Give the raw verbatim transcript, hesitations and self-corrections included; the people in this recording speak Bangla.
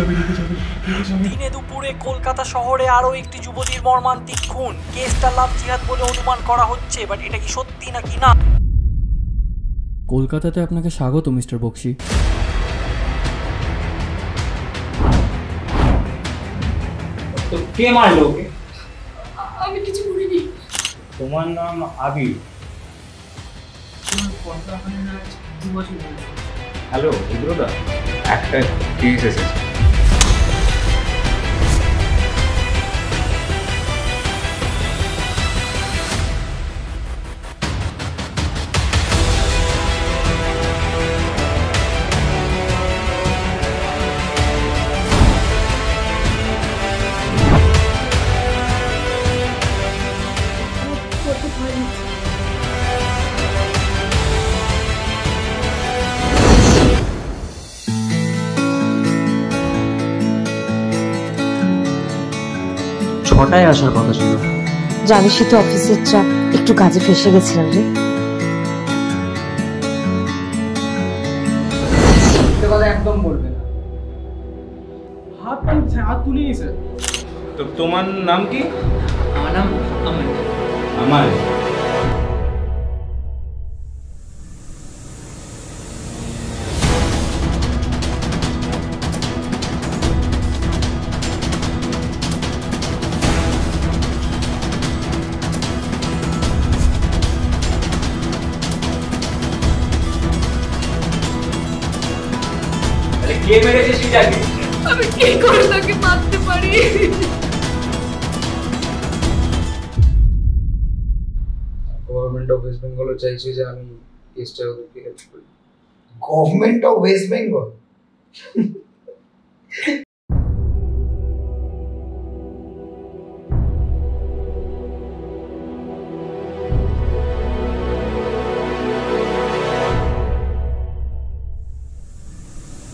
দিনে দুপুরে কলকাতা শহরে আরো একটি যুবতীর মর্মান্তিক খুন। কেসটা লাভ জিহাদ বলে অনুমান করা হচ্ছে, বাট এটা কি সত্যি নাকি না? কলকাতাতে আপনাকে স্বাগত মিস্টার বক্সি। তো কে মারলো ওকে? আমি কিছু করিনি। তোমার নাম আবির? হ্যালো রুদ্রদা, একটা কেস এসেছে। ছটায় আসার কথা ছিল। জানিসই তো অফিসের চাপ, একটু কাজে ফেসে গেছিলাম রে। কথা একদম বলবে না। হাত তুলছে, হাত তুলিনি স্যার। তো তোমার নাম কি? আমার নাম আমার আমার কে মেরেছে সিজাকে? আমি কি করে তাকে মারতে পারি? গভর্নমেন্ট অফ ওয়েস্ট বেঙ্গল চাইছে যে আমি কেসটা ওদেরকে হেল্প করি। Government of West Bengal?